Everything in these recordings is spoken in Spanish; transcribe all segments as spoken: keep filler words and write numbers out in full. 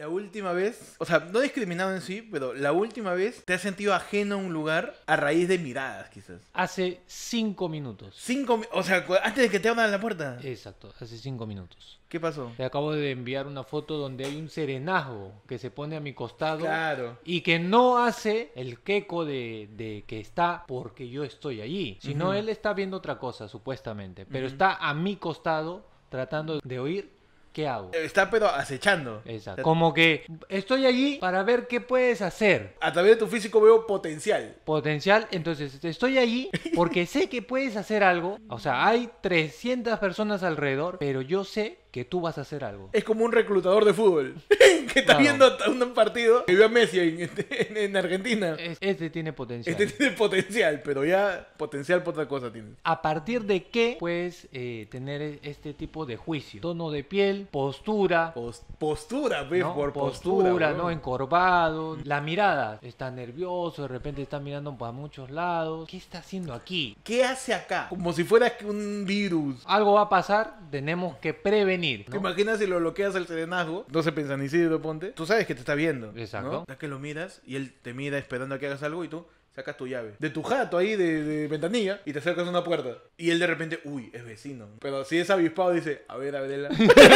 La última vez, o sea, no discriminado en sí, pero la última vez te has sentido ajeno a un lugar a raíz de miradas, quizás. Hace cinco minutos. Cinco, mi- o sea, cu- antes de que te abran la puerta. Exacto, hace cinco minutos. ¿Qué pasó? Te acabo de enviar una foto donde hay un serenazgo que se pone a mi costado. Claro. Y que no hace el queco de, de que está porque yo estoy allí. Sino Ujú. él está viendo otra cosa, supuestamente. Pero Ujú. está a mi costado tratando de oír qué hago. Está pero acechando. Exacto. Como que estoy allí para ver qué puedes hacer. A través de tu físico veo potencial. Potencial, entonces estoy allí porque sé que puedes hacer algo. O sea, hay trescientas personas alrededor, pero yo sé que tú vas a hacer algo. Es como un reclutador de fútbol que está Claro. viendo un partido que vio a Messi en, en- en Argentina. Es- Este tiene potencial. Este tiene potencial, pero ya potencial por otra cosa tiene. ¿A partir de qué puedes eh, tener este tipo de juicio? Tono de piel, postura, Pos- postura, ¿ves? ¿no? Por postura. postura, weón. ¿no? Encorvado, la mirada, está nervioso, de repente está mirando para muchos lados. ¿Qué está haciendo aquí? ¿Qué hace acá? Como si fuera un virus. Algo va a pasar, tenemos que prevenir, ¿Te ¿no? imaginas si lo bloqueas al serenazgo? No se piensa ni Isidro, ponte. Tú sabes que te está viendo. Exacto. ¿no? Ya que lo miras y él te mira esperando a que hagas algo y tú sacas tu llave de tu jato ahí de, de ventanilla y te acercas a una puerta. Y él de repente, uy, es vecino. Pero si es avispado, dice, a ver, Abrela.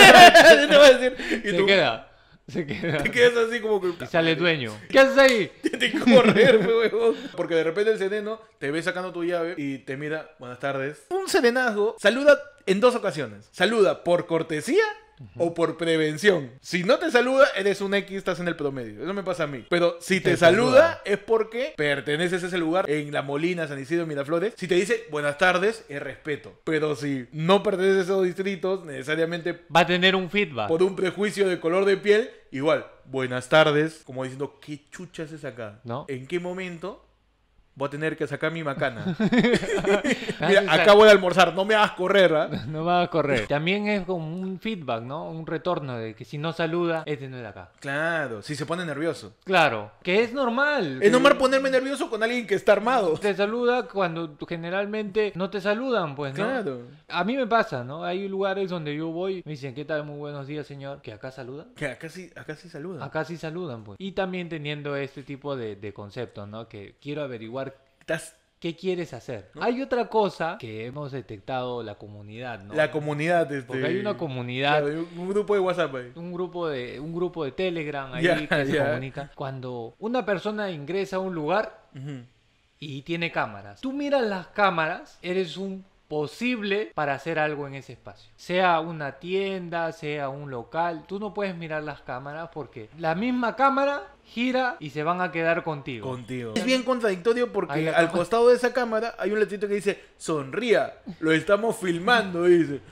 Te va a decir. Y Se tú queda, se queda. te quedas así como que. Y sale el dueño. ¿Qué haces ahí? Tienes que correr, pe, huevón. Porque de repente el sereno te ve sacando tu llave y te mira, buenas tardes. Un serenazgo saluda en dos ocasiones. Saluda por cortesía o por prevención. Si no te saluda, eres un X, estás en el promedio. Eso me pasa a mí. Pero si te, Te saluda, saluda. es porque perteneces a ese lugar en La Molina, San Isidro, Miraflores. Si te dice buenas tardes, es respeto. Pero si no perteneces a esos distritos, necesariamente Va a tener un feedback. por un prejuicio de color de piel, igual, buenas tardes, como diciendo, ¿qué chuchas es acá? ¿No? ¿En qué momento voy a tener que sacar mi macana? Haces Mira, a- acabo de almorzar, no me hagas correr, ¿ah? No va a correr. También es como un feedback, ¿no? Un retorno de que si no saluda, este no es de acá. Claro, si se pone nervioso. Claro, que es normal. Es normal ponerme nervioso con alguien que está armado. Te saluda cuando tú- generalmente no te saludan, pues, ¿no? Claro. A mí me pasa, ¿no? Hay lugares donde yo voy, me dicen, ¿qué tal? Muy buenos días, señor. Que acá saludan. Que acá sí, acá sí saluda. Acá sí saludan, pues. Y también teniendo este tipo de, de conceptos, ¿no? Que quiero averiguar Estás qué quieres hacer. ¿No? Hay otra cosa que hemos detectado la comunidad, ¿no? la comunidad, este... Porque hay una comunidad, Claro, hay un un grupo de WhatsApp ahí. un grupo de un grupo de Telegram ahí Ya, que se ya. comunica. Cuando una persona ingresa a un lugar Ujú. y tiene cámaras, tú miras las cámaras, eres un posible para hacer algo en ese espacio. Sea una tienda, sea un local, tú no puedes mirar las cámaras porque la misma cámara gira y se van a quedar contigo. Contigo. Es bien contradictorio Ahí porque la al cámara- costado de esa cámara hay un letrito que dice sonría, lo estamos filmando, dice.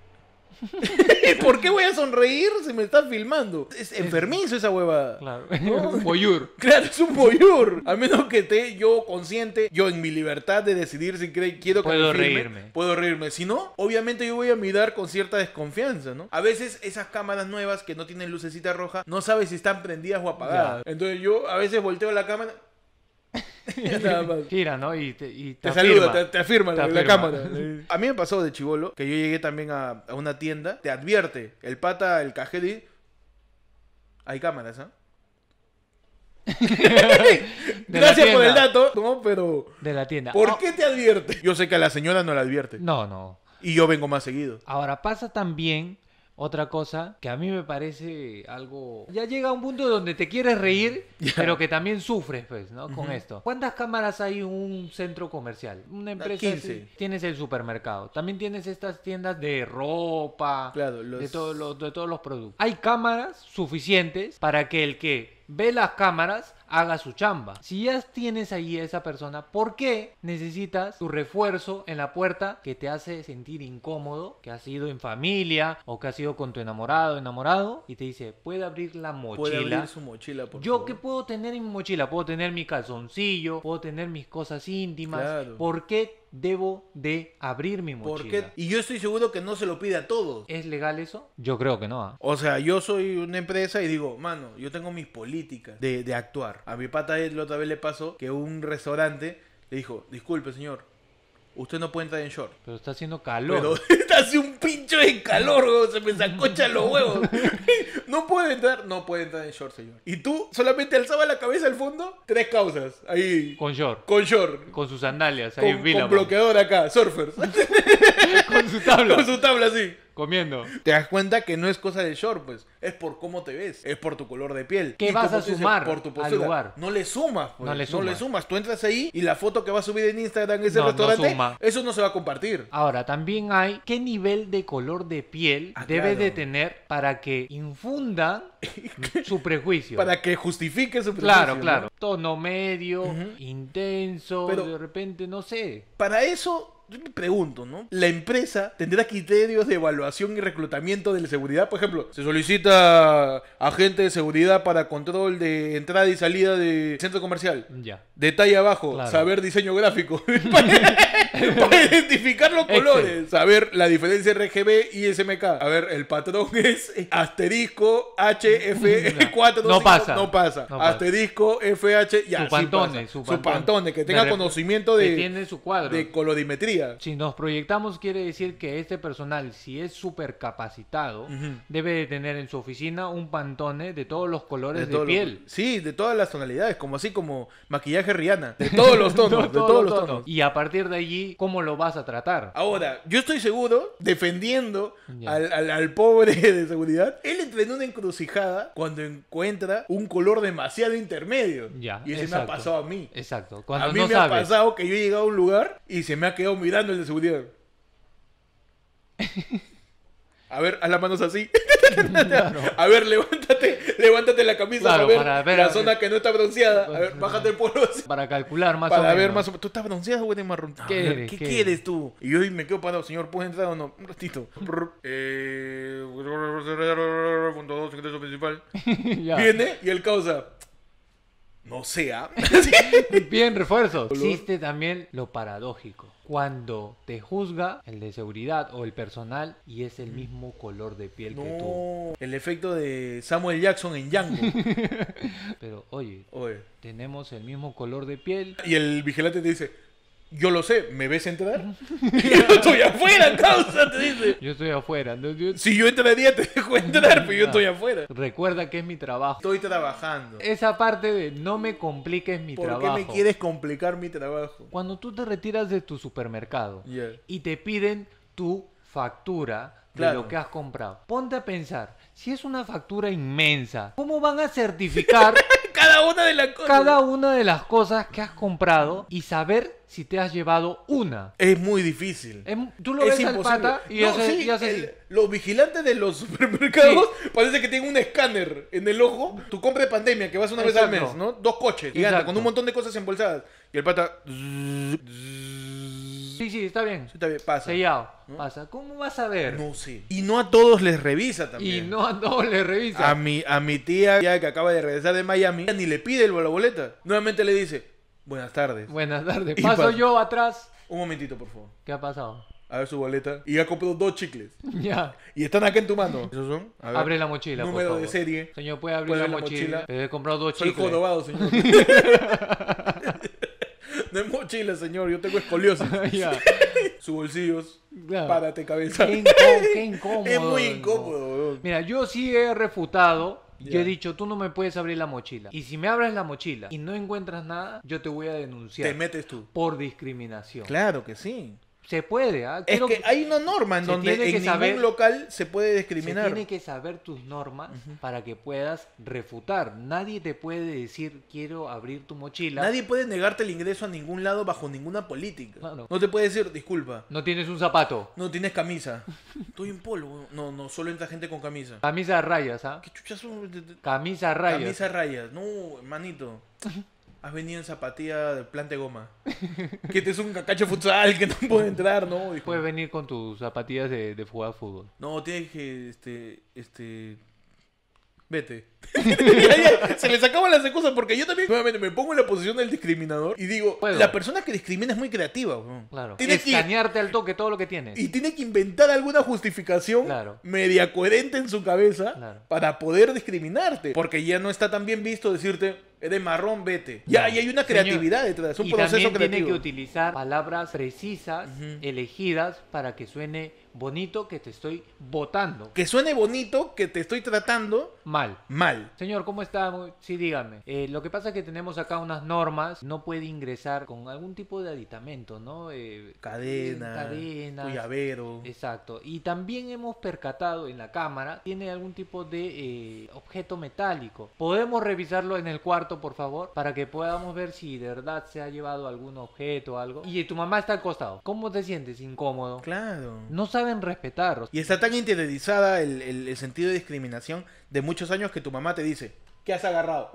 ¿Por qué voy a sonreír si me estás filmando? Es enfermizo esa huevada. Claro. No. Un voyeur. Claro, es un voyeur. A menos que esté yo consciente, yo en mi libertad de decidir si cre- quiero que Puedo me filme, reírme. puedo reírme. Si no, obviamente yo voy a mirar con cierta desconfianza, ¿no? A veces esas cámaras nuevas que no tienen lucecita roja, no sabes si están prendidas o apagadas. Entonces yo a veces volteo la cámara. Ya nada más. Gira, ¿no? Y te, y Te, te saluda, afirma. te, te afirma Te la, la afirma. cámara. A mí me pasó de chivolo que yo llegué también a, a una tienda, te advierte, el pata, el cajero, y- hay cámaras, ¿ah? De la Gracias por el tienda. dato, ¿no? Pero De la tienda. ¿por Ah, qué te advierte? Yo sé que a la señora no la advierte. No, no. Y yo vengo más seguido. Ahora pasa también otra cosa que a mí me parece algo... Ya llega un punto donde te quieres reír, Ya. pero que también sufres, pues, ¿no? Con Ujú. esto. ¿Cuántas cámaras hay en un centro comercial? Una empresa... quince. así. Tienes el supermercado. También tienes estas tiendas de ropa, Claro, los- de, todos los, de todos los productos. Hay cámaras suficientes para que el que ve las cámaras haga su chamba. Si ya tienes ahí a esa persona, ¿por qué necesitas tu refuerzo en la puerta que te hace sentir incómodo, que has ido en familia o que has ido con tu enamorado, enamorado, y te dice, puede abrir la Puede mochila? abrir su mochila, por ¿Yo favor. qué puedo tener en mi mochila? Puedo tener mi calzoncillo, puedo tener mis cosas íntimas. Claro. ¿Por qué debo de abrir mi mochila? ¿Por qué? Y yo estoy seguro que no se lo pide a todos. ¿Es legal eso? Yo creo que no. ¿ah? O sea, yo soy una empresa y digo, mano, yo tengo mis políticas de, de actuar. A mi pata él la otra vez le pasó que un restaurante le dijo, disculpe señor, usted no puede entrar en short. Pero está haciendo calor. Pero hace un pincho de calor, weón, se me sacochan los huevos. No puede entrar, no puede entrar en short, señor. Y tú solamente alzabas la cabeza al fondo, tres causas, ahí. Con short. Con short. Con sus sandalias, ahí Con, Vila, con bloqueador acá, surfers. con su tabla. Con su tabla así. Comiendo. Te das cuenta que no es cosa del short, pues. Es por cómo te ves. Es por tu color de piel. ¿Qué Y vas como a tú dices, sumar por tu al postura. lugar? No le sumas, pues. No le sumas. sumas. Tú entras ahí y la foto que va a subir en Instagram ese No, no restaurante, suma. eso no se va a compartir. Ahora, también hay qué nivel de color de piel Ah, debe claro. de tener para que infundan su prejuicio. Para que justifique su prejuicio, Claro, ¿no? claro. Tono medio, Ujú. intenso, Pero- de repente, no sé. Para eso, yo me pregunto, ¿no? La empresa tendrá criterios de evaluación y reclutamiento de seguridad. Por ejemplo, se solicita agente de seguridad para control de entrada y salida de centro comercial. Ya. Detalle abajo, Claro. saber diseño gráfico. para, para identificar los Excel. colores. Saber la diferencia R G B y S M K. A ver, el patrón es asterisco H F cuatro. No pasa. No pasa. No pasa. Asterisco F H. Ya, Su sí pantone, pasa. su Su pantone. pantone, que De tenga rep- conocimiento Que de, tiene su cuadro. de colorimetría. Si nos proyectamos, quiere decir que este personal, si es súper capacitado, Ujú. debe de tener en su oficina un pantone de todos los colores de, todos los- piel. sí, de todas las tonalidades, como así como maquillaje Rihanna. De todos los tonos, de todos los tonos. Y a partir de allí, ¿cómo lo vas a tratar? Ahora, yo estoy seguro, defendiendo Ya. al, al- al pobre de seguridad, él entra en una encrucijada cuando encuentra un color demasiado intermedio. Ya, y ese me exacto. ha pasado a mí. Exacto. Cuando A mí no me ha sabes. pasado que yo he llegado a un lugar y se me ha quedado mirando el de seguridad. A ver, haz las manos así. Claro. A ver, levántate, levántate la camisa Claro, para ver, para ver la a- zona que no está bronceada. A ver, bájate el polvo así. Para calcular más Para o ver menos. más o menos. ¿Tú estás bronceado o eres marrón? ¿Qué A ver, eres? ¿Qué, ¿Qué quieres tú? Y yo me quedo parado, señor, ¿puedes entrar o no? Un ratito. eh... Punto dos, secretario principal. Ya. Viene y el causa. No sea. Bien, refuerzos. Existe también lo paradójico. Cuando te juzga el de seguridad o el personal y es el mismo color de piel que tú. No. El efecto de Samuel Jackson en Django. Pero, oye, Oye. tenemos el mismo color de piel. Y el vigilante te dice, yo lo sé, ¿me ves entrar? Y yo estoy afuera, causa, te dice. Yo estoy afuera. ¿no? Yo- Si yo entraría te dejo entrar, pero yo estoy afuera. Recuerda que es mi trabajo. Estoy trabajando. Esa parte de no me compliques mi ¿Por trabajo. qué me quieres complicar mi trabajo? Cuando tú te retiras de tu supermercado Ya. y te piden tu factura de Claro. lo que has comprado, ponte a pensar, si es una factura inmensa, ¿cómo van a certificar Cada una de las cosas. cada una de las cosas que has comprado y saber si te has llevado una? Es muy difícil. Em, Tú lo Es ves al imposible. pata y No, hace, sí, y hace el- así. los vigilantes de los supermercados parece que tienen un escáner en el ojo. Tu compra de pandemia que vas una vez al Exacto. mes, ¿no? Dos coches, gigantes, Exacto. con un montón de cosas embolsadas. Y el pata... Sí, sí, está bien. Sí, está bien, pasa. Sellado. ¿No? Pasa. ¿Cómo vas a ver? No sé. Y no a todos les revisa Y también. no a todos le revisa. A mi, a mi tía ya que acaba de regresar de Miami, ella ni le pide el- la boleta. Nuevamente le dice, buenas tardes. Buenas tardes. Y Paso pasa. yo atrás. Un momentito, por favor. ¿Qué ha pasado? A ver su boleta. Y ya compró dos chicles. Ya. Y están acá en tu mano. ¿Esos son? A ver. Abre la mochila, por Número de favor. serie. Señor, ¿puede abrir ¿Puede la abrir la mochila? mochila? He comprado dos Soy chicles. jorobado, señor. No es mochila, señor. Yo tengo escoliosis. Ya. Sus bolsillos. Claro. Párate, cabeza. Qué, incó- qué incómodo. Es muy ¿no? incómodo, weón. Mira, yo sí he refutado. Yo Ya. he dicho, tú no me puedes abrir la mochila. Y si me abres la mochila y no encuentras nada, yo te voy a denunciar Te metes tú. por discriminación. Claro que sí. Se puede, ¿ah? Es Quiero- que hay una norma en se donde tiene en que ningún saber- local se puede Se discriminar. tiene que saber tus normas para que puedas refutar. Nadie te puede decir, quiero abrir tu mochila. Nadie puede negarte el ingreso a ningún lado bajo ninguna política. Claro. No te puede decir, disculpa, No tienes un zapato. no tienes camisa. Estoy en polvo. weón. No, no, solo entra gente con camisa. Camisa a rayas, ¿ah? ¿Qué chuchas son? De- de- Camisa a rayas. Camisa a rayas. No, hermanito. Has venido en zapatilla de planta de goma. Que te es un cacacho futsal que no puede entrar, ¿no? Dijo. Puedes venir con tus zapatillas de, de jugar fútbol. No, tienes que, este, este... Vete. Ya, ya, se les acaban las excusas porque yo también nuevamente me pongo en la posición del discriminador y digo, Puedo. la persona que discrimina es muy creativa, weón. Claro. Tiene que, Escanearte al toque todo lo que tienes. y tiene que inventar alguna justificación Claro. media coherente en su cabeza Claro. para poder discriminarte. Porque ya no está tan bien visto decirte, eres marrón, vete. Ya, y hay una Señor, creatividad detrás, un y proceso también creativo. tiene que utilizar palabras precisas, Ujú. elegidas, para que suene bonito que te estoy votando. Que suene bonito, que te estoy tratando Mal. mal. Señor, ¿cómo está? Muy- Sí, dígame. Eh, lo que pasa es que tenemos acá unas normas. No puede ingresar con algún tipo de aditamento, ¿no? Eh, Cadena, eh, cadenas. tu llavero. Exacto. Y también hemos percatado en la cámara, tiene algún tipo de eh, objeto metálico. ¿Podemos revisarlo en el cuarto, por favor? Para que podamos ver si de verdad se ha llevado algún objeto o algo. Y tu mamá está al costado. ¿Cómo te sientes? Incómodo. Claro. No saben respetar. Y está tan interiorizada el, el- el sentido de discriminación de muchos años que tu mamá te dice, ¿qué has agarrado?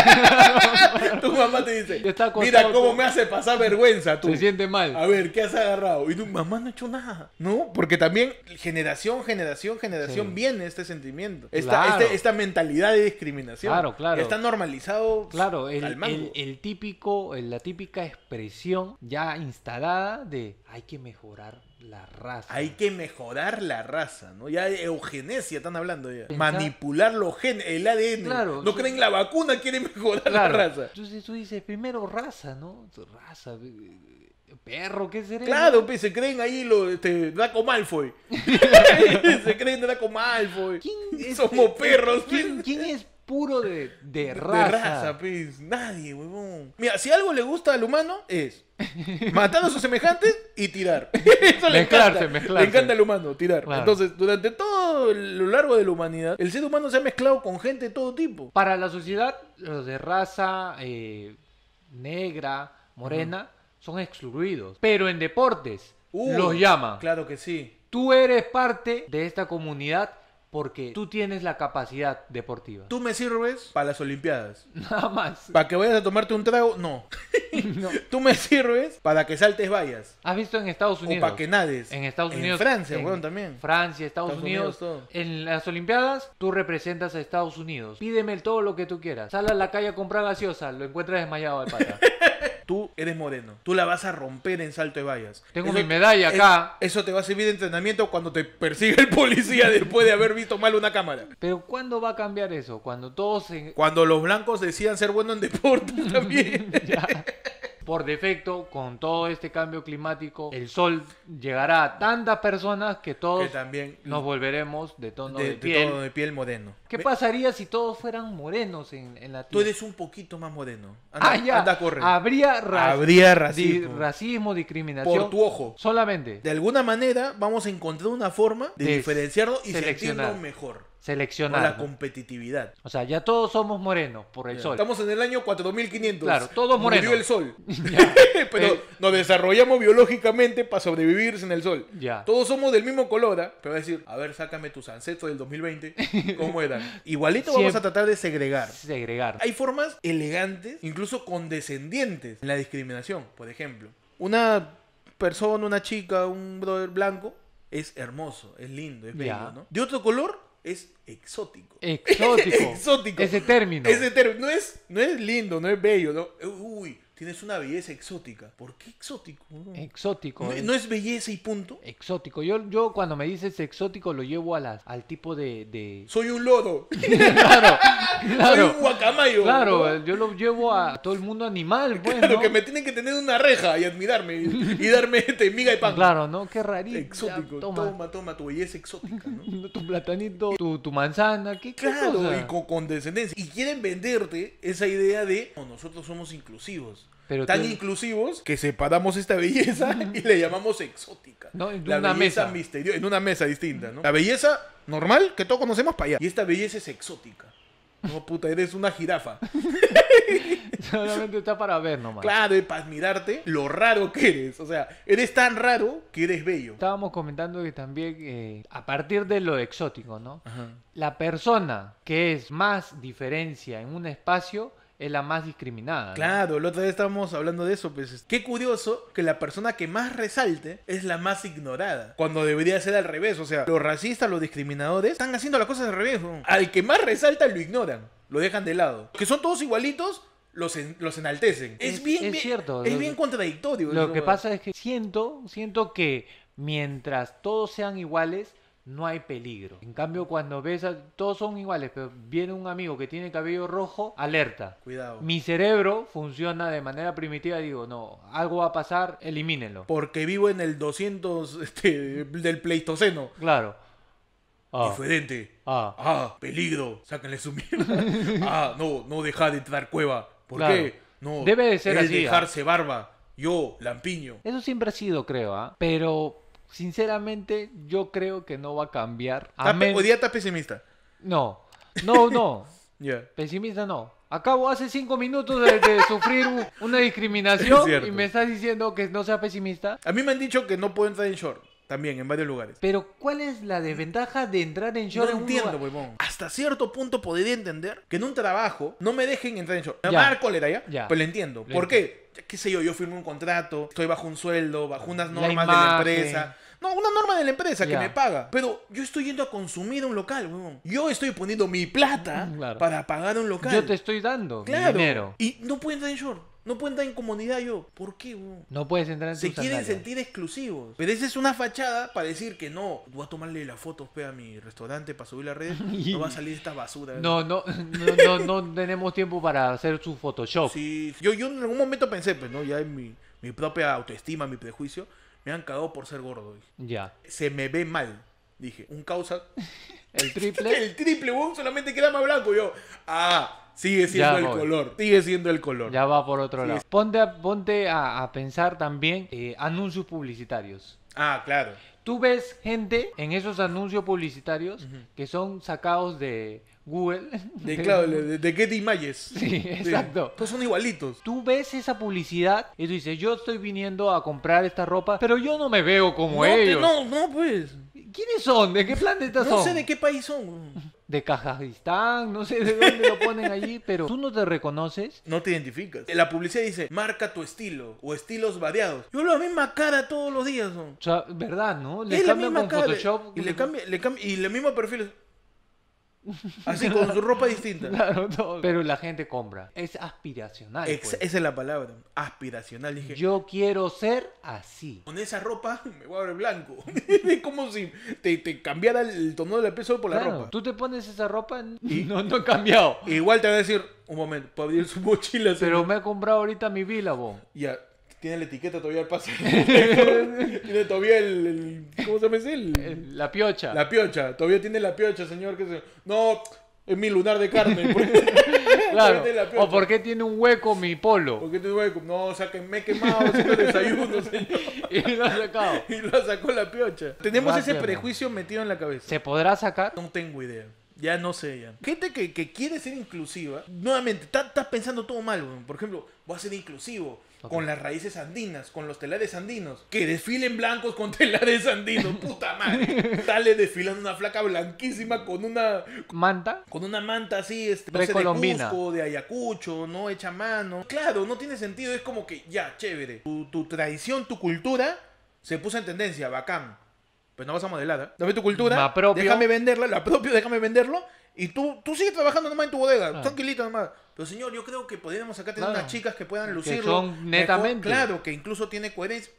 Tu mamá te dice, Está acostado, mira cómo tú. me hace pasar vergüenza tú. Se siente mal. A ver, ¿qué has agarrado? Y tu mamá no ha hecho nada. ¿No? Porque también generación, generación, generación Sí. viene este sentimiento. Esta, Claro. este- esta mentalidad de discriminación. Claro, claro. Está normalizado Claro, el, al mango. el- el típico, el- la típica expresión ya instalada de hay que mejorar la raza. Hay que mejorar la raza, ¿no? Ya de eugenesia están hablando ya. Pensar- Manipular los genes, el A D N. Claro, no sí. creen la vacuna, quieren mejorar Claro. la raza. Entonces tú dices, primero raza, ¿no? Raza, eh, perro, ¿qué será? Claro, pues se creen ahí lo, este, Draco Malfoy. Se creen Draco Malfoy. ¿Quién es- Somos perros, ¿Quién, pues. quién es puro de, de De raza? raza, pues. Nadie, huevón. Mira, si algo le gusta al humano es matar a sus semejantes y tirar. Eso le Mezclarse, encanta. mezclarse. Le encanta al humano, tirar. Claro. Entonces, durante todo lo largo de la humanidad, el ser humano se ha mezclado con gente de todo tipo. Para la sociedad, los de raza eh, negra, morena, son excluidos. Pero en deportes Uh, los llaman. Claro que sí. Tú eres parte de esta comunidad porque tú tienes la capacidad deportiva. Tú me sirves para las Olimpiadas. Nada más. Para que vayas a tomarte un trago, no. No. Tú me sirves para que saltes vallas. ¿Has visto en Estados O Unidos? para que nades. En Estados Unidos. En Francia, en weón, también. Francia, Estados, Estados Unidos. Unidos, todo. En las Olimpiadas, tú representas a Estados Unidos. Pídeme todo lo que tú quieras. Sal a la calle a comprar gaseosa, lo encuentras desmayado al pata. Tú eres moreno. Tú la vas a romper en salto de vallas. Tengo Eso- mi medalla acá. es- Eso te va a servir de entrenamiento cuando te persiga el policía después de haber visto mal una cámara. Pero ¿cuándo va a cambiar eso? Cuando todos se... Cuando los blancos decidan ser buenos en deportes también. Ya. Por defecto, con todo este cambio climático, el sol llegará a tantas personas que todos Que también nos volveremos de tono de, de, de piel. tono de piel moreno. ¿Qué Ve, pasaría si todos fueran morenos en, en la Tú tierra? eres un poquito más moreno. Anda, Ah, ya. anda a correr. Habría, ra- Habría di- racismo. racismo, discriminación. Por tu ojo. Solamente De alguna manera vamos a encontrar una forma de, De diferenciarlo y seleccionar. sentirnos mejor. Con seleccionar. la ¿no? competitividad. O sea, ya todos somos morenos por el Ya. sol. Estamos en el año cuatro mil quinientos. Claro, todos morenos. Murió el sol. Ya. Pero Eh, nos desarrollamos biológicamente para sobrevivir sin el sol. Ya. Todos somos del mismo color, ¿ah? Pero va a decir, a ver, sácame tus ancestros del dos mil veinte. ¿Cómo eran? Igualito vamos Siempre- a tratar de segregar. Segregar. Hay formas elegantes, incluso condescendientes en la discriminación. Por ejemplo, una persona, una chica, un brother blanco es hermoso, es lindo, es bello, Ya. ¿no? De otro color es exótico. Exótico. Exótico. Ese término. Ese término no es, no es lindo, no es bello, no. Uy, tienes una belleza exótica. ¿Por qué exótico? Exótico. ¿No, es- no es belleza y punto? Exótico. Yo, yo cuando me dices exótico lo llevo a las, al tipo de... de... Soy un lodo. Claro, Soy claro. un guacamayo. Claro, ¿no? yo lo llevo a todo el mundo animal, pues, Claro, ¿no? que me tienen que tener una reja y admirarme y, y darme este, miga y pan. Claro, ¿no? Qué rarito. Exótico. Ya, toma. Toma. toma, tu belleza exótica, ¿no? Tu platanito, tu, tu manzana, ¿qué, qué Claro, cosa? y con condescendencia. Y quieren venderte esa idea de "Oh, nosotros somos inclusivos. Pero Tan tú- inclusivos que separamos esta belleza y le llamamos exótica. No, en La una belleza mesa. misteriosa, en una mesa distinta, ¿no? La belleza normal que todos conocemos para allá. Y esta belleza es exótica. No, puta, eres una jirafa. Solamente está para ver nomás. Claro, es para admirarte lo raro que eres. O sea, eres tan raro que eres bello. Estábamos comentando que también, eh, a partir de lo exótico, ¿no? Ajá. La persona que es más diferencia en un espacio es la más discriminada. ¿no? Claro, la otra vez estábamos hablando de eso, pues. Qué curioso que la persona que más resalte es la más ignorada. Cuando debería ser al revés. O sea, los racistas, los discriminadores, están haciendo las cosas al revés, ¿no? Al que más resalta lo ignoran. Lo dejan de lado. Que son todos igualitos, los, en- los enaltecen. Es, Es- bien, es bien- cierto. Es Lo- bien contradictorio. Lo eso, que ¿no? pasa es que siento, siento que mientras todos sean iguales, no hay peligro. En cambio, cuando ves a... Todos son iguales, pero viene un amigo que tiene cabello rojo, alerta. Cuidado. Mi cerebro funciona de manera primitiva, digo, no, algo va a pasar, elimínenlo. Porque vivo en el doscientos este, del Pleistoceno. Claro. Ah, Diferente. ah. Ah, peligro. Sáquenle su mierda. Ah, no, no deja de entrar cueva. ¿Por Claro. qué? No. Debe de ser él así, dejarse barba. Yo, lampiño. Eso siempre ha sido, creo, ¿ah? Pero, sinceramente, yo creo que no va a cambiar. A Está pe- men- Hoy día estás pesimista. No, no, no. Ya. Pesimista no. Acabo hace cinco minutos de, de sufrir un- una discriminación Es cierto. y me estás diciendo que no sea pesimista. A mí me han dicho que no puedo entrar en short. También, en varios lugares. Pero, ¿cuál es la desventaja de entrar en short No en un entiendo, lugar? huevón. Hasta cierto punto podría entender que en un trabajo no me dejen entrar en short. Me Ya. va a dar cólera ya, Ya. pero lo entiendo. Lo ¿Por qué? ¿Qué sé yo? Yo firmo un contrato, estoy bajo un sueldo, bajo unas La normas de la imagen. empresa. No, una norma de la empresa que Ya. me paga. Pero yo estoy yendo a consumir un local, huevón. Yo estoy poniendo mi plata Claro. para pagar un local. Yo te estoy dando mi Claro. dinero. Y no puedo entrar en short. No puedo entrar en comunidad yo. ¿Por qué, huevón? No puedes entrar en Se tus quieren sandalias. sentir exclusivos. Pero esa es una fachada para decir que no. Voy a tomarle las fotos pe, a mi restaurante para subir las redes. No va a salir esta basura. No, no, no, no, no tenemos tiempo para hacer su Photoshop. Sí, yo, yo en algún momento pensé, pues, ¿no? Ya en mi, mi propia autoestima, mi prejuicio, me han cagado por ser gordo. Dije. Ya. Se me ve mal. Dije, un causa. El triple. El triple, weón, solamente queda más blanco. Yo, ah, sigue siendo Ya el voy. color. Sigue siendo el color. Ya va por otro Sí. lado. Ponte a, ponte a, a pensar también eh, anuncios publicitarios. Ah, claro. Tú ves gente en esos anuncios publicitarios que son sacados de Google. De, claro, de, de Getty Images. Sí, exacto. Todos son igualitos. Tú ves esa publicidad y tú dices, yo estoy viniendo a comprar esta ropa, pero yo no me veo como no, te- ellos. no, no, pues. ¿Quiénes son? ¿De qué planeta No son? sé de qué país son. weón. De Kazajistán, no sé de dónde lo ponen allí, pero tú no te reconoces. No te identificas. La publicidad dice, marca tu estilo o estilos variados. Yo la misma cara todos los días. ¿no? O sea, ¿verdad, no? Le Es la cambian misma con cara. Photoshop. Y le cambia, le cambia, y el mismo perfil. Así, con su ropa distinta. Claro, todo. Pero la gente compra. Es aspiracional. Ex- pues. esa es la palabra. Aspiracional. Dije, Yo quiero ser así. con esa ropa me voy a ver blanco. Es como si te, te cambiara el tono de la piel solo por la Claro, ropa. tú te pones esa ropa y no, no he cambiado. Igual te va a decir, un momento, para abrir su mochila. Pero señor. me he comprado ahorita mi Billabong. Ya, tiene la etiqueta todavía el pase. Tiene todavía el, el- ¿cómo se llama ese? El- El- La piocha. La piocha, todavía tiene la piocha, señor. Que se... No, es mi lunar de carne. ¿Por Claro. Todavía tiene la piocha. ¿O por qué tiene un hueco mi polo? ¿Por qué te hueco? No, o sea, que me he quemado haciendo desayuno, señor. Y lo ha sacado. Y lo sacó la piocha. Tenemos ese Gracias, prejuicio metido en la cabeza. ¿Se podrá sacar? No tengo idea. Ya no sé ya. Gente que, que quiere ser inclusiva, nuevamente, estás está pensando todo mal, weón. Por ejemplo, voy a ser inclusivo. Ok. Con las raíces andinas, con los telares andinos. Que desfilen blancos con telares andinos. Puta madre. Sale desfilando una flaca blanquísima con una ¿Manta? con una manta así, este, no sé, de Precolombina. Cusco, de Ayacucho, no hecha a mano. Claro, no tiene sentido. Es como que, ya, chévere. Tu, tu tradición, tu cultura se puso en tendencia, bacán. Pues no vas a modelar, ¿eh? Dame tu cultura, Me apropio. déjame venderla, la propio, déjame venderlo. Y tú, tú sigues trabajando nomás en tu bodega, Ah. tranquilito nomás. Pero señor, yo creo que podríamos acá tener Claro. unas chicas que puedan Que lucirlo. son mejor. netamente. Claro, que incluso tiene coherencia.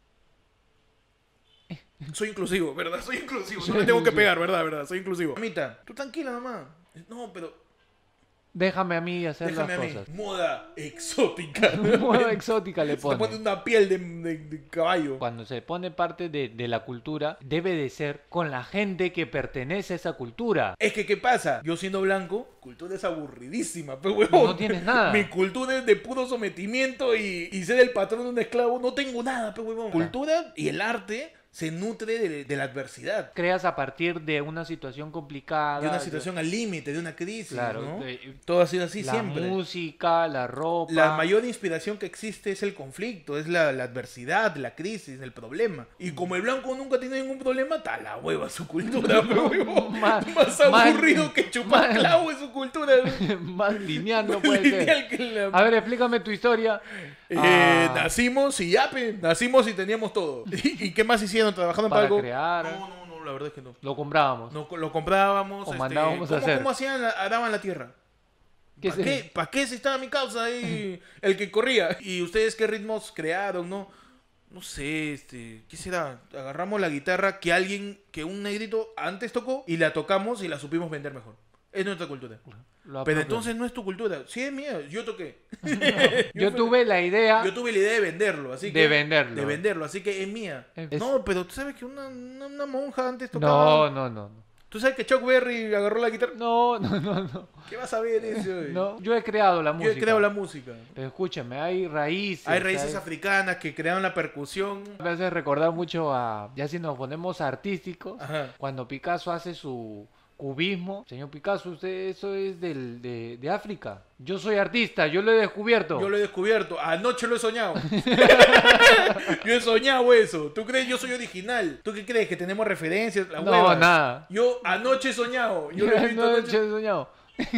Soy inclusivo, ¿verdad? Soy inclusivo. No Soy me tengo que inclusivo. pegar, ¿verdad? ¿Verdad? Soy inclusivo. Mamita, tú tranquila nomás. No, pero Déjame a mí hacer déjame a las mí. cosas. Moda exótica. Moda exótica le Se te pone pone. una piel de, de- de caballo. Cuando se pone parte de, de la cultura, debe de ser con la gente que pertenece a esa cultura. Es que, ¿qué pasa? Yo siendo blanco, cultura es aburridísima, pero huevón. No tienes nada. Mi cultura es de puro sometimiento y, y ser el patrón de un esclavo. No tengo nada, pero huevón. Cultura y el arte se nutre de, de la adversidad. Creas a partir de una situación complicada. De una situación al límite, de una crisis, Claro, ¿no? de- Todo ha sido así la siempre. música, la ropa. La mayor inspiración que existe es el conflicto, es la, la adversidad, la crisis, el problema. Y como el blanco nunca tiene ningún problema, está la hueva su cultura, pero huevón. Más- Más más- aburrido que chupar más- clavo es su cultura. Más lineal no Más puede ser. lineal que la- A ver, explícame tu historia. Eh, Ah, Nacimos y ya, pe, nacimos y teníamos todo. ¿Y, y qué más hicieron? ¿Trabajando para, para algo? crear. No, no, no, la verdad es que no. Lo comprábamos. No, lo comprábamos. O este, mandábamos a ¿cómo, hacer. ¿Cómo hacían? La, araban la tierra. ¿Qué ¿Para se- qué? ¿Para qué si estaba mi causa ahí? El que corría. ¿Y ustedes qué ritmos crearon, no? no sé, este, ¿qué será? Agarramos la guitarra que alguien, que un negrito antes tocó y la tocamos y la supimos vender mejor. Es nuestra cultura. Lo Pero apropiamos. entonces no es tu cultura. Sí es mía, yo toqué. Yo fui- tuve la idea Yo tuve la idea de venderlo, así que... de venderlo. De venderlo, así que es mía. Es- No, pero tú sabes que una, una, una monja antes tocaba... No, no, no, no. ¿Tú sabes que Chuck Berry agarró la guitarra? No, no, no, no. ¿Qué vas a ver eso? No, yo he creado la Yo música. he creado la música. Pero escúchame, hay raíces. Hay raíces africanas que crearon la percusión. Me hace recordar mucho a, ya si nos ponemos artísticos, Ajá. cuando Picasso hace su cubismo. Señor Picasso, usted eso es del, de, de África. Yo soy artista, yo lo he descubierto. Yo lo he descubierto. Anoche lo he soñado. Yo he soñado eso. ¿Tú crees que yo soy original? ¿Tú qué crees? ¿Que tenemos referencias? La No, hueva. nada. Yo anoche he soñado. Yo lo he visto No, anoche. yo he soñado.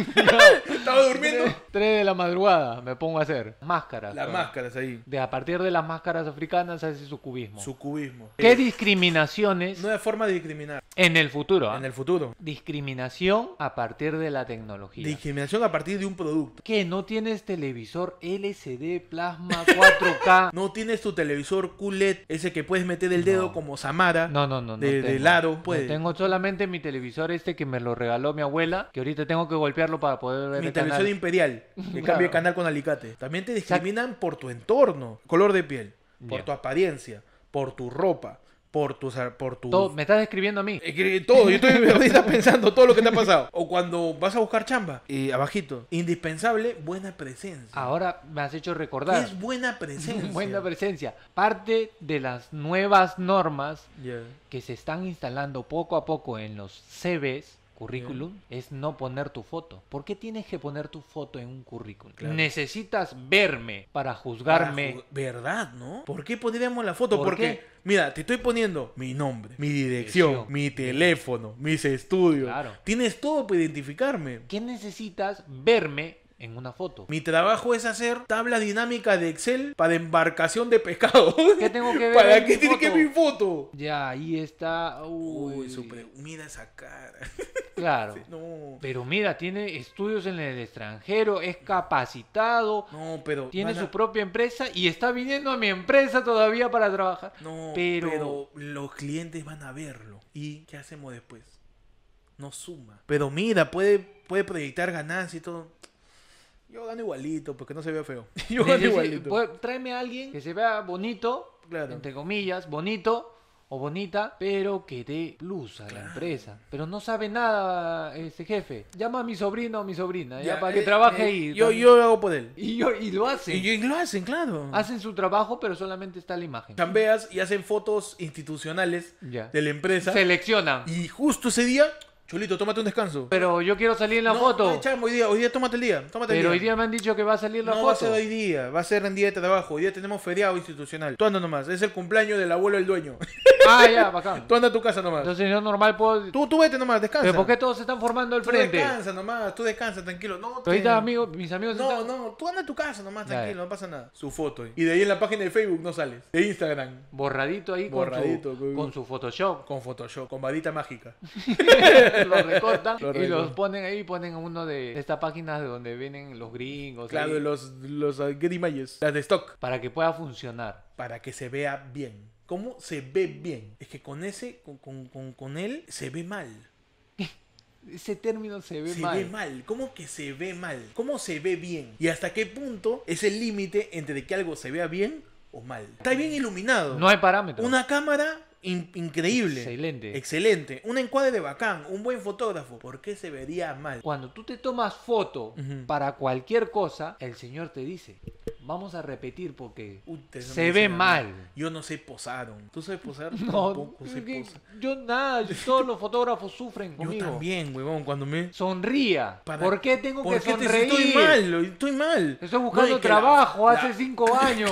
Estaba durmiendo. Tres de la madrugada me pongo a hacer máscaras. Las todo. máscaras ahí. De a partir de las máscaras africanas hace su cubismo. Su cubismo. ¿Qué Eh, discriminaciones Nueva forma de discriminar. en el futuro? ¿ah? En el futuro. Discriminación a partir de la tecnología. Discriminación a partir de un producto. ¿Qué? ¿No tienes televisor L C D, plasma, cuatro K? No tienes tu televisor Q L E D, ese que puedes meter el dedo No. como Samara. No, no, no. no de, de tengo. Laro. No Puede. tengo solamente mi televisor este que me lo regaló mi abuela, que ahorita tengo que golpearlo para poder ver Mi el televisor canal. imperial, que Claro. cambia de canal con alicate. También te discriminan por tu entorno, color de piel, por Ya. tu apariencia, por tu ropa, por tus... Por tus... Todo- ¿Me estás describiendo a mí? Eh, que todo, yo estoy ahorita pensando todo lo que te ha pasado. O cuando vas a buscar chamba, eh, abajito, indispensable, buena presencia. Ahora me has hecho ¿Qué recordar. es buena presencia? Buena presencia. Parte de las nuevas normas Ya. que se están instalando poco a poco en los C Vs, currículum, es no poner tu foto. ¿Por qué tienes que poner tu foto en un currículum? Claro. Necesitas verme para juzgarme. Para ju- ¿Verdad, no? ¿Por qué pondríamos la foto? ¿Por Porque, qué? mira, te estoy poniendo mi nombre, mi dirección, Dirección. mi teléfono, mis estudios. Claro. Tienes todo para identificarme. ¿Qué necesitas verme en una foto? Mi trabajo es hacer tabla dinámica de Excel para embarcación de pescado. ¿Qué tengo que ver ¿Para en qué mi tiene que foto? ver mi foto? Ya, ahí está. Uy, Uy, super, mira esa cara. claro. No, Pero mira, tiene estudios en el extranjero, es capacitado, no, pero... tiene van a- su propia empresa y está viniendo a mi empresa todavía para trabajar. No, pero- pero... los clientes van a verlo. ¿Y qué hacemos después? No suma. Pero mira, puede, puede proyectar ganancias y todo. Yo gano igualito, porque no se vea feo. Yo gano Necesi- igualito. puede- Tráeme a alguien que se vea bonito, Claro. entre comillas, bonito o bonita, pero que dé plus a la Claro. empresa. Pero no sabe nada ese jefe. Llama a mi sobrino o mi sobrina, ya, Ya, para que eh, trabaje eh, ahí. Yo, yo lo hago por él. Y, yo, y lo hacen. Y, y lo hacen, claro. Hacen su trabajo, pero solamente está la imagen. Chambeas y hacen fotos institucionales Ya. de la empresa. Seleccionan. Y justo ese día, Cholito, tómate un descanso. Pero yo quiero salir en la no, foto. No, chamo, hoy día, hoy día tómate el día. Tómate el Pero día. hoy día me han dicho que va a salir la no va a foto. ser hoy día, va a ser en día de trabajo. Hoy día tenemos feriado institucional. Tú anda nomás, es el cumpleaños del abuelo del dueño. Ah, ya, bacán. Tú anda a tu casa nomás. Entonces yo normal puedo... Tú, tú vete nomás, descansa. ¿Pero por qué todos se están formando al Tú frente? descansa nomás, tú descansa, tranquilo. No, Pero ahorita te- amigos, mis amigos No, están... no, tú anda a tu casa nomás, Ya, tranquilo, ya. no pasa nada. Su foto. Y de ahí en la página de Facebook no sales. De Instagram. Borradito ahí Borradito, con, con- su, con su Photoshop. Con Photoshop, con varita mágica. Los recortan Lo y los recortan. ponen ahí, ponen uno de, de estas páginas de donde vienen los gringos. Claro, ahí, los, los uh, Get Images. Las de stock. para que pueda funcionar. Para que se vea bien. ¿Cómo se ve bien? Es que con ese, con, con, con, con él, se ve mal. Ese término se ve se mal. ve mal. ¿Cómo que se ve mal? ¿Cómo se ve bien? ¿Y hasta qué punto es el límite entre que algo se vea bien o mal? Está bien iluminado. No hay parámetros. Una cámara in- increíble. Excelente. Excelente. Un encuadre bacán. Un buen fotógrafo. ¿Por qué se vería mal? Cuando tú te tomas foto Ujú. para cualquier cosa, el señor te dice, vamos a repetir porque Uy, eso me se dicen ve a mí. mal. Yo no sé posar. ¿Tú sabes posar? No, Tampoco sé que- posar. yo nada, yo- todos los fotógrafos sufren Yo conmigo. también, huevón. Cuando me... Sonría. Para- ¿Por qué tengo ¿Por que qué te- sonreír? Estoy mal, estoy mal. Estoy No, buscando y que la- trabajo la- hace cinco años.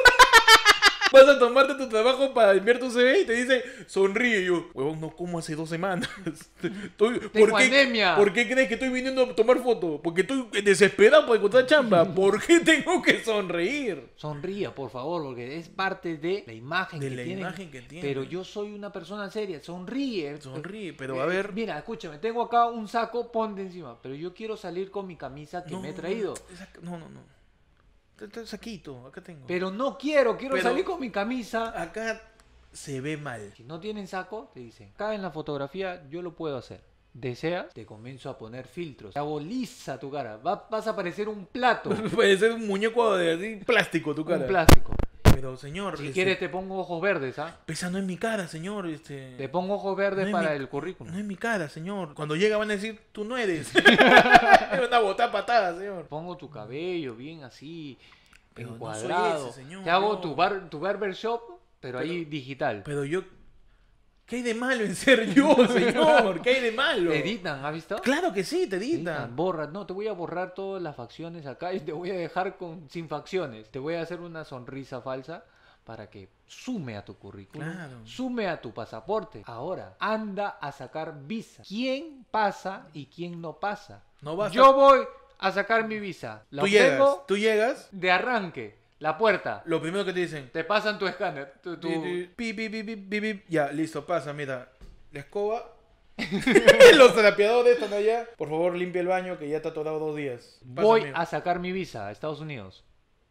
Vas a tomarte tu trabajo para enviar tu C V y te dice, sonríe. Y yo, huevón, no como hace dos semanas. Estoy- Tengo ¿por, qué, anemia. ¿Por qué crees que estoy viniendo a tomar foto? Porque estoy desesperado por encontrar chamba. ¿Por qué tengo que sonreír? Sonría, por favor, porque es parte de la imagen De que la tiene. imagen que tiene. Pero yo soy una persona seria. Sonríe. Sonríe, pero Eh, a ver... Mira, escúchame, tengo acá un saco, ponte encima. Pero yo quiero salir con mi camisa que no, me he traído. esa- No, no, no. Este saquito, acá tengo. Pero no quiero, quiero Pero- salir con mi camisa. Acá se ve mal. Si no tienen saco, te dicen, acá en la fotografía yo lo puedo hacer. ¿Deseas? Te comienzo a poner filtros. Te hago lisa tu cara. Va- vas a parecer un plato. Puede ser un muñeco de así, plástico tu cara. Un plástico. Pero señor, Si este, quieres te pongo ojos verdes, ¿ah? pesa no en mi cara, señor. Este, Te pongo ojos verdes No es para mi- el currículum. no en mi cara, señor. Cuando llega van a decir, tú no eres. Es una botada patada, señor. Pongo tu cabello bien así, Pero no encuadrado. soy ese, señor, Te hago no. tu, bar, tu barbershop, pero, ahí digital. Pero yo, ¿qué hay de malo en ser yo, señor? ¿Qué hay de malo? Te editan, ¿has visto? Claro que sí, te Te editan. editan, borras. No, te voy a borrar todas las facciones acá y te voy a dejar con, sin facciones. Te voy a hacer una sonrisa falsa para que sume a tu currículum, Claro. sume a tu pasaporte. Ahora, anda a sacar visa. ¿Quién pasa y quién no pasa? No basta. Yo voy a sacar mi visa. La Tú llegas, obtengo tú llegas, de arranque. La puerta. lo primero que te dicen, Te pasan tu escáner. Tu, tu- pi, pi, pi, pi, pi, pi. Ya, listo, pasa, mira, la escoba. Los trapeadores están allá. Por favor, limpia el baño que ya está atorado dos días. Pasa, Voy amigo. a sacar mi visa a Estados Unidos.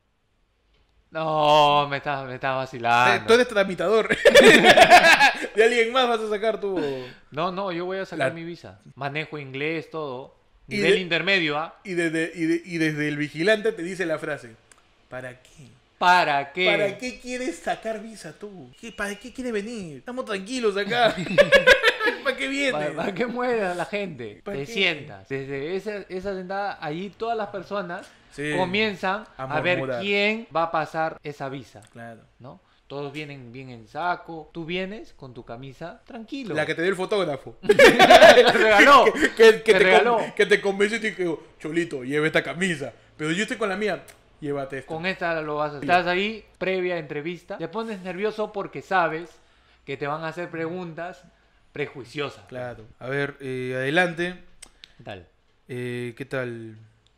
No, me estás me está Eh, vacilando. Tú eres tramitador. De alguien más vas a sacar tu... No, no, yo voy a sacar La- mi visa. Manejo inglés, todo. Y Nivel de- intermedio, ¿ah? Y desde, y, de- y desde el vigilante te dice la frase, ¿para qué? ¿Para qué? ¿Para qué quieres sacar visa tú? ¿Qué- ¿Para qué quieres venir? Estamos tranquilos acá. ¿Para qué vienes? ¿Para, para qué muera la gente? ¿Para Te qué? sientas. Desde esa, esa sentada, allí todas las personas Sí. comienzan A a, ver murmurar. quién va a pasar esa visa, Claro. ¿no? Todos vienen bien en saco. Tú vienes con tu camisa tranquilo. La que te dio el fotógrafo. te regaló. que, que- que Te te, regaló. con- que te convence y te digo, Cholito, lleva esta camisa. Pero yo estoy con la mía, llévate esta. Con esta lo vas a hacer. Estás ahí, previa entrevista. Te pones nervioso porque sabes que te van a hacer preguntas prejuiciosas. Claro. A ver, eh, adelante. ¿Qué tal? Eh, ¿Qué tal?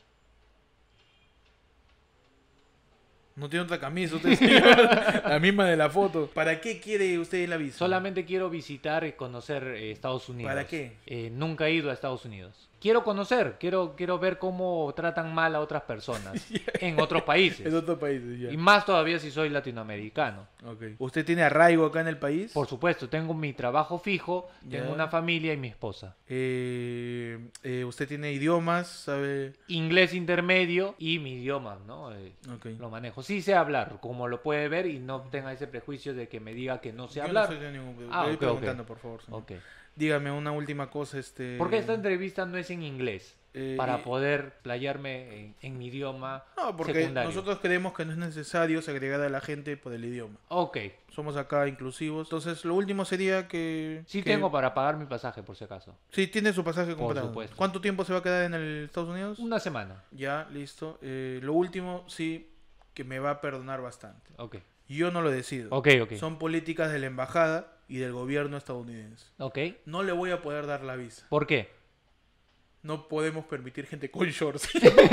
No tiene otra camisa usted, señor. La misma de la foto. ¿Para qué quiere usted la visa? Solamente quiero visitar y conocer eh, Estados Unidos. ¿Para qué? Eh, nunca he ido a Estados Unidos. Quiero conocer, quiero, quiero ver cómo tratan mal a otras personas en otros países. En otros países, ya. Y más todavía si soy latinoamericano. Ok. ¿Usted tiene arraigo acá en el país? Por supuesto, tengo mi trabajo fijo, Ya. tengo una familia y mi esposa. Eh, eh, ¿Usted tiene idiomas? ¿Sabe? Inglés intermedio y mi idioma, ¿no? Eh, Ok. Lo manejo. Sí sé hablar, como lo puede ver, y no tenga ese prejuicio de que me diga que no sé Yo hablar. no soy de ningún... Ah, Voy ok, preguntando, ok. por favor, señor. Ok. Dígame una última cosa, este... Porque esta entrevista no es en inglés, Eh, para y- poder playarme en, en mi idioma No, porque secundario. nosotros creemos que no es necesario segregar a la gente por el idioma. Ok. Somos acá inclusivos. Entonces, lo último sería que... Sí que- tengo para pagar mi pasaje, por si acaso. Sí, tiene su pasaje Por comprado. supuesto. ¿Cuánto tiempo se va a quedar en el Estados Unidos? Una semana. Ya, listo. Eh, lo último, sí, que me va a perdonar bastante. Ok. Yo no lo decido. Ok, ok. Son políticas de la embajada y del gobierno estadounidense. Ok. No le voy a poder dar la visa. ¿Por qué? No podemos permitir gente con shorts.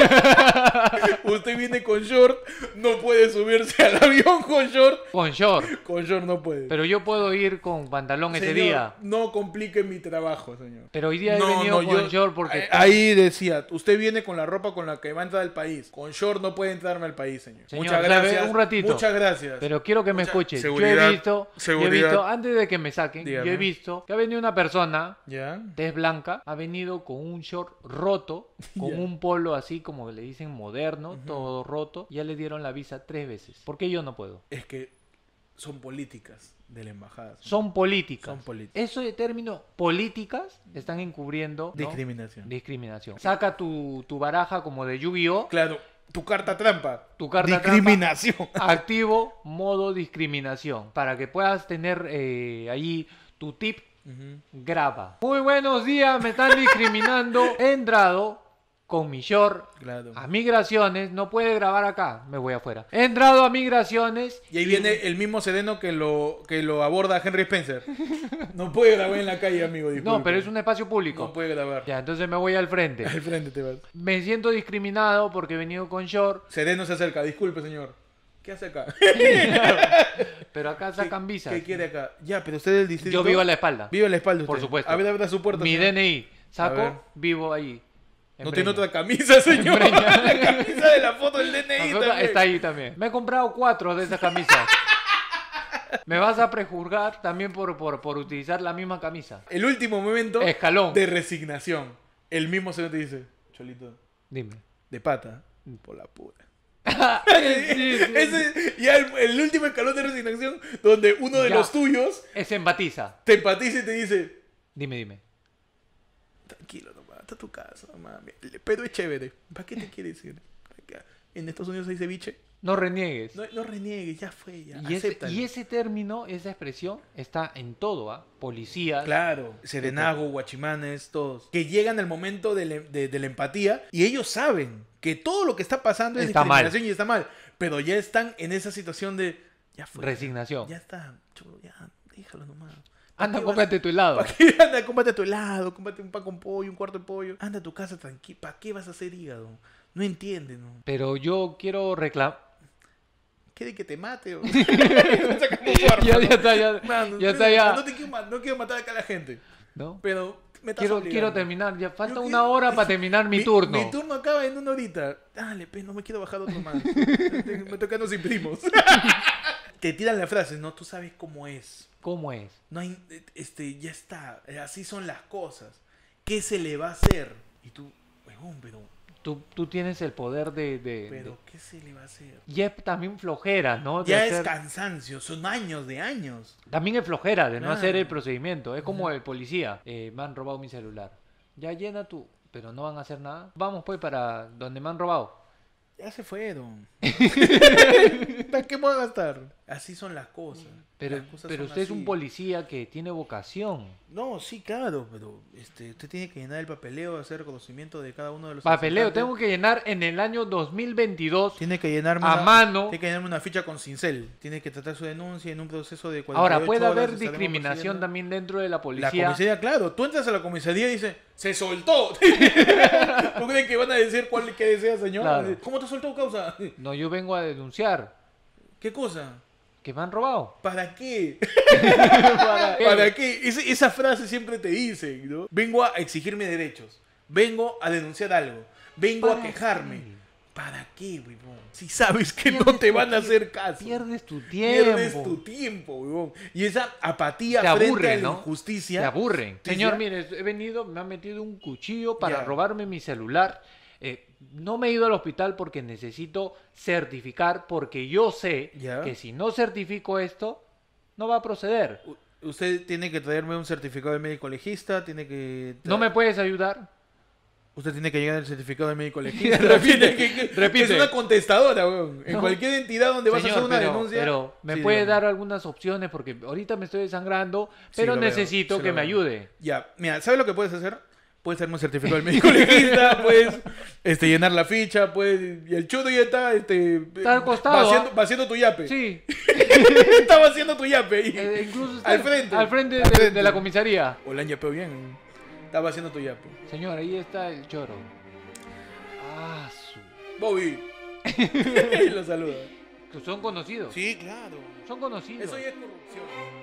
Usted viene con short, no puede subirse al avión con short. Con short. Con short no puede. Pero yo puedo ir con pantalón ese Señor, día. no complique mi trabajo, señor. Pero hoy día he No, venido no, con yo- short porque... eh, Ahí decía, usted viene con la ropa con la que va a entrar al país. Con short no puede entrarme al país, señor. Señor, Muchas ¿sabe? gracias. Un ratito. Muchas gracias. Pero quiero que me Mucha- escuche. Yo seguridad, he visto, yo he seguridad. visto, antes de que me saquen, yo Dígame. he visto que ha venido una persona, ¿Ya? tez blanca, ha venido con un short roto, con Ya. un polo así como le dicen moderno, todo roto. Ya le dieron la visa tres veces. ¿Por qué yo no puedo? Es que son políticas de la embajada. señor. Son políticas. Son políticas. Eso de término políticas están encubriendo ¿no? Discriminación. discriminación. Saca tu, tu baraja como de Yu-Gi-Oh! Claro, tu carta trampa. Tu carta Discriminación. Activo modo discriminación. Para que puedas tener eh, ahí tu tip, Ujú. graba. Muy buenos días, me están discriminando. He entrado con mi short Claro. a migraciones. No puede grabar acá, me voy afuera. He entrado a migraciones. Y ahí viene el mismo sereno que lo, que lo aborda Henry Spencer. No puede grabar en la calle, amigo. Disculpe. No, pero es un espacio público. No puede grabar. Ya, entonces me voy al frente. Al frente te vas. Me siento discriminado porque he venido con short. Sereno se acerca. Disculpe, señor. ¿Qué hace acá? Pero acá sacan visas. ¿Qué quiere acá? Ya, pero usted es del distrito. Yo vivo a la espalda. Vive a la espalda usted. Por supuesto. A ver, abra su puerta. Mi señor. D N I. A ver. Saco, vivo ahí. En No Breña. tiene otra camisa, señor. Breña. La camisa de la foto del D N I La foto también. está ahí también. Me he comprado cuatro de esas camisas. Me vas a prejuzgar también por, por, por utilizar la misma camisa. El último momento Escalón. de resignación. El mismo señor te dice, Cholito, Dime. de pata, por la pura. Sí, sí. Ese ya el, el último escalón de resignación donde uno de Ya. los tuyos Se empatiza. te empatiza y te dice, Dime, dime. tranquilo nomás, está tu casa, mami. Pero es chévere. ¿Para qué te quiere decir? En Estados Unidos hay ceviche. No reniegues. No, no reniegues, ya fue, ya. y, ese, acéptalo. y ese término, esa expresión, está en todo, ¿ah? Policías. Claro, serenazgo, guachimanes, todos. Que llegan al momento de, la- de- de la empatía y ellos saben que todo lo que está pasando es Está mal. discriminación y está mal. Pero ya están en esa situación de, ya fue. Resignación. Ya está, chulo, ya, déjalo nomás. Anda, ¿Para qué cómprate vas- tu helado. ¿Para qué? Anda, cómprate tu helado, cómprate un pan con pollo, un cuarto de pollo. Anda a tu casa tranquilo. ¿Para qué vas a hacer hígado? No entiende, ¿no? Pero yo quiero reclamar. ¿Quiere que te mate? O... Sacamos su arma, Ya, ¿no? ya está, ya. Mano, ya está, ya. No, te quiero, ma- no quiero matar acá a la gente. ¿No? Pero me estás Quiero, obligando. quiero terminar. Ya falta Yo una quiero- hora para terminar mi, Mi- turno. Mi turno acaba en una horita. Dale, pe, no me quiero bajar otro más. Me tocan los imprimos. Te tiran la frase, no, tú sabes cómo es. ¿Cómo es? No hay, este, ya está, así son las cosas. ¿Qué se le va a hacer? Y tú, huevón, pero, Tú, tú tienes el poder de... de- pero, de- ¿qué se le va a hacer? Y es también flojera, ¿no? De Ya es hacer- cansancio, son años de años. También es flojera de no Claro. hacer el procedimiento. Es como el policía. Eh, me han robado mi celular. Ya llena tú. Pero no van a hacer nada. Vamos pues para donde me han robado. Ya se fueron. ¿Para qué voy a gastar? Así son las cosas. Pero, Las cosas pero son usted es un así. policía que tiene vocación. No, sí, claro, pero este, usted tiene que llenar el papeleo, hacer reconocimiento de cada uno de los Papeleo, asaltantes. tengo que llenar en el año dos mil veintidós. Tiene que llenarme a una, mano. Tiene que llenarme una ficha con cincel. Tiene que tratar su denuncia en un proceso de cuarenta y Ahora, ocho puede horas, haber estaremos discriminación procediendo. también dentro de la La policía. comisaría, claro. Tú entras a la comisaría y dices, ¡se soltó! ¿No creen que van a decir cuál que desea, señor? Claro. ¿Cómo te soltó, causa? No, yo vengo a denunciar ¿Qué cosa? que me han robado. ¿Para qué? ¿Para qué? ¿Para qué? Esa, esa frase siempre te dicen, ¿no? Vengo a exigirme derechos. Vengo a denunciar algo. Vengo a ¿Para quejarme. qué? ¿Para qué, huevón? Si sabes que no Pierdes te tu van a tie- hacer caso. Pierdes tu tiempo. Pierdes tu tiempo, huevón. Y esa apatía Te frente aburre, a la ¿no? injusticia. Te aburren. Sí, Señor, ya. mire, he venido, me han metido un cuchillo para Ya. robarme mi celular. Eh, no me he ido al hospital porque necesito certificar, porque yo sé Ya. que si no certifico esto, no va a proceder. U- Usted tiene que traerme un certificado de médico legista, tiene que... tra- ¿No me puedes ayudar? Usted tiene que llegar el certificado de médico legista. Repite, Tiene que- repite. Es una contestadora, weón. En No. cualquier entidad donde vas a Señor, hacer una pero, denuncia... pero me Sí, puede dígame. dar algunas opciones porque ahorita me estoy desangrando, Sí, pero lo veo, necesito sí que lo me veo. ayude. Ya, mira, ¿sabes lo que puedes hacer? Puedes hacerme un certificado del médico legista, puedes este, llenar la ficha, puedes... Y el chudo ya está... Este, Está al costado, Vaciando, ¿ah? vaciando tu yape. Sí, Está vaciando tu yape. Y... eh, incluso está Al frente. al frente de, Al frente. de la comisaría. O la han yapeado bien. Estaba haciendo tu yape. Señor, ahí está el choro. Ah, su... Bobby. Y lo saluda. Que son conocidos. Sí, claro. Son conocidos. Eso ya es corrupción.